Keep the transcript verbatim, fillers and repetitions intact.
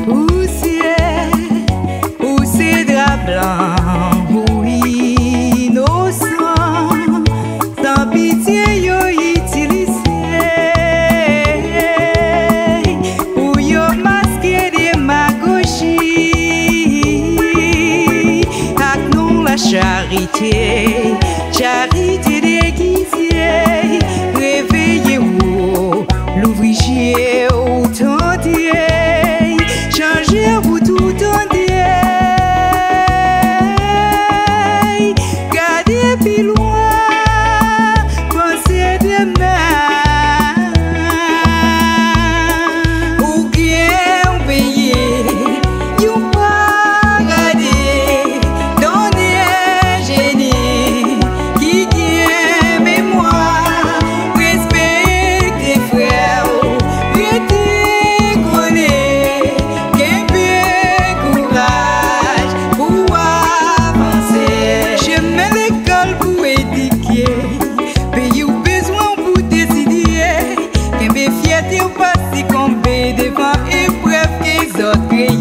poussière, ou ces draps blancs, ou innocents, sans pitié yo utilisé, ou yo masqué démagogie, ak non la charité, charité déguisée, réveillez-vous, l'ouvrier au tentier, changez-vous tout entier, gardez plus loin, pensez demain, ou bien payer, you pas garder, donner génie, qui gagne mémoire, respectez frères, restez collés, qu'un peu courage pour avancer. J'aime l'école pour éduquer, pays ou besoin pour décider, qu'un peu fierté ou pas si qu'on devant épreuve qu'ils autres créés.